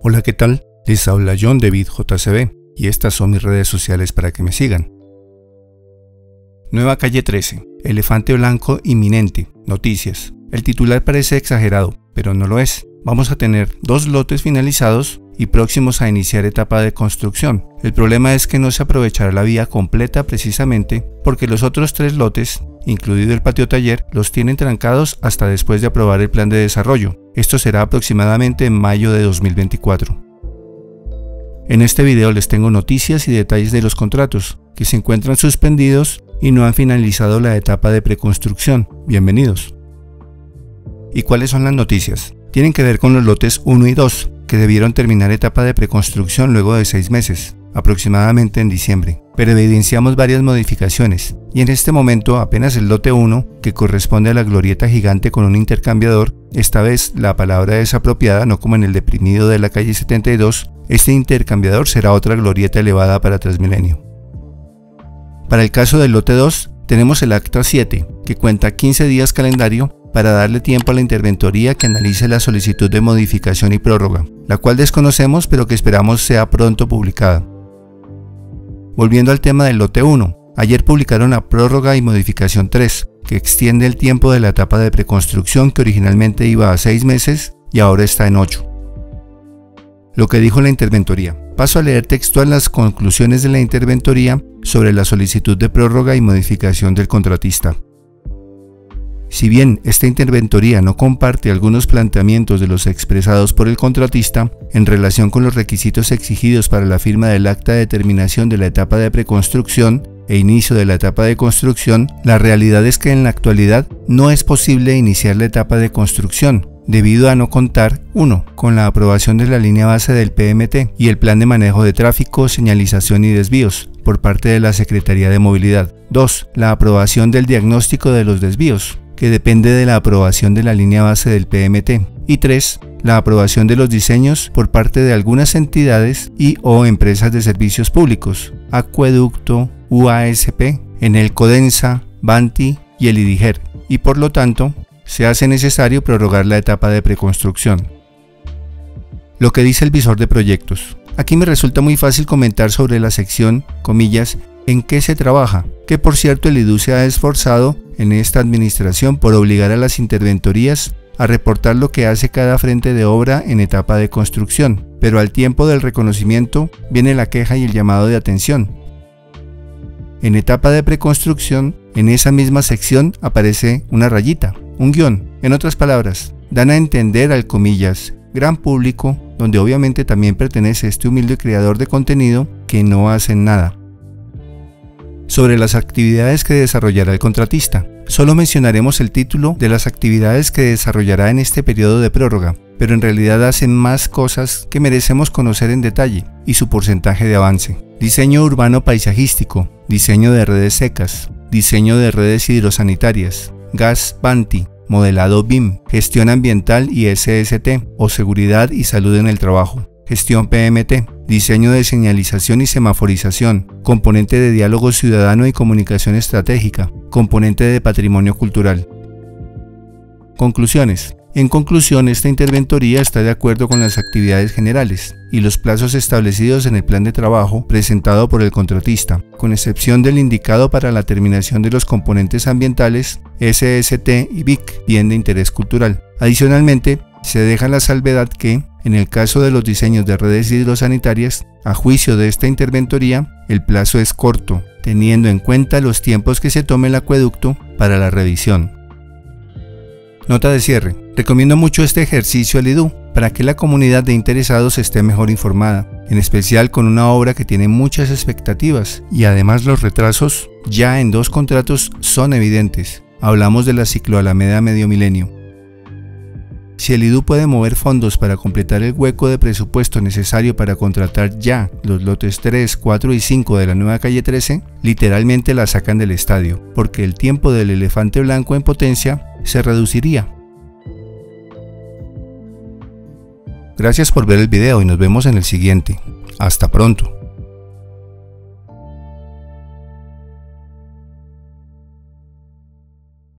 Hola, ¿qué tal? Les habla John de BitJCB y estas son mis redes sociales para que me sigan. Nueva calle 13, elefante blanco inminente, noticias. El titular parece exagerado, pero no lo es. Vamos a tener 2 lotes finalizados y próximos a iniciar etapa de construcción. El problema es que no se aprovechará la vía completa precisamente porque los otros 3 lotes, incluido el patio taller, los tienen trancados hasta después de aprobar el plan de desarrollo. Esto será aproximadamente en mayo de 2024. En este video les tengo noticias y detalles de los contratos que se encuentran suspendidos y no han finalizado la etapa de preconstrucción. Bienvenidos. ¿Y cuáles son las noticias? Tienen que ver con los lotes 1 y 2, que debieron terminar etapa de preconstrucción luego de 6 meses, aproximadamente en diciembre, pero evidenciamos varias modificaciones, y en este momento apenas el lote 1, que corresponde a la glorieta gigante con un intercambiador, esta vez la palabra es apropiada, no como en el deprimido de la calle 72, este intercambiador será otra glorieta elevada para Transmilenio. Para el caso del lote 2, tenemos el acta 7, que cuenta 15 días calendario para darle tiempo a la interventoría que analice la solicitud de modificación y prórroga, la cual desconocemos pero que esperamos sea pronto publicada. Volviendo al tema del lote 1, ayer publicaron la prórroga y modificación 3, que extiende el tiempo de la etapa de preconstrucción que originalmente iba a 6 meses y ahora está en 8. Lo que dijo la interventoría. Paso a leer textual las conclusiones de la interventoría sobre la solicitud de prórroga y modificación del contratista. Si bien esta interventoría no comparte algunos planteamientos de los expresados por el contratista en relación con los requisitos exigidos para la firma del acta de terminación de la etapa de preconstrucción e inicio de la etapa de construcción, la realidad es que en la actualidad no es posible iniciar la etapa de construcción, debido a no contar 1. Con la aprobación de la línea base del PMT y el plan de manejo de tráfico, señalización y desvíos por parte de la Secretaría de Movilidad. 2. La aprobación del diagnóstico de los desvíos, que depende de la aprobación de la línea base del PMT. Y 3. La aprobación de los diseños por parte de algunas entidades y o empresas de servicios públicos, Acueducto, UASP, Enel Codensa, Banti y el IDIGER, y por lo tanto, se hace necesario prorrogar la etapa de preconstrucción. Lo que dice el visor de proyectos. Aquí me resulta muy fácil comentar sobre la sección, comillas, en qué se trabaja, que por cierto el IDU se ha esforzado en esta administración por obligar a las interventorías a reportar lo que hace cada frente de obra en etapa de construcción, pero al tiempo del reconocimiento viene la queja y el llamado de atención. En etapa de preconstrucción, en esa misma sección aparece una rayita, un guión. En otras palabras, dan a entender al comillas, gran público, donde obviamente también pertenece este humilde creador de contenido, que no hacen nada. Sobre las actividades que desarrollará el contratista, solo mencionaremos el título de las actividades que desarrollará en este periodo de prórroga, pero en realidad hacen más cosas que merecemos conocer en detalle y su porcentaje de avance. Diseño urbano paisajístico, diseño de redes secas, diseño de redes hidrosanitarias, gas Banti, modelado BIM, gestión ambiental y SST o seguridad y salud en el trabajo, gestión PMT, diseño de señalización y semaforización, componente de diálogo ciudadano y comunicación estratégica, componente de patrimonio cultural. Conclusiones. En conclusión, esta interventoría está de acuerdo con las actividades generales y los plazos establecidos en el plan de trabajo presentado por el contratista, con excepción del indicado para la terminación de los componentes ambientales, SST y BIC, bien de interés cultural. Adicionalmente, se deja la salvedad que, en el caso de los diseños de redes hidrosanitarias, a juicio de esta interventoría, el plazo es corto, teniendo en cuenta los tiempos que se tome el acueducto para la revisión. Nota de cierre. Recomiendo mucho este ejercicio al IDU para que la comunidad de interesados esté mejor informada, en especial con una obra que tiene muchas expectativas y además los retrasos ya en 2 contratos son evidentes. Hablamos de la cicloalameda Medio Milenio. Si el IDU puede mover fondos para completar el hueco de presupuesto necesario para contratar ya los lotes 3, 4 y 5 de la nueva calle 13, literalmente la sacan del estadio, porque el tiempo del elefante blanco en potencia se reduciría. Gracias por ver el video y nos vemos en el siguiente. Hasta pronto.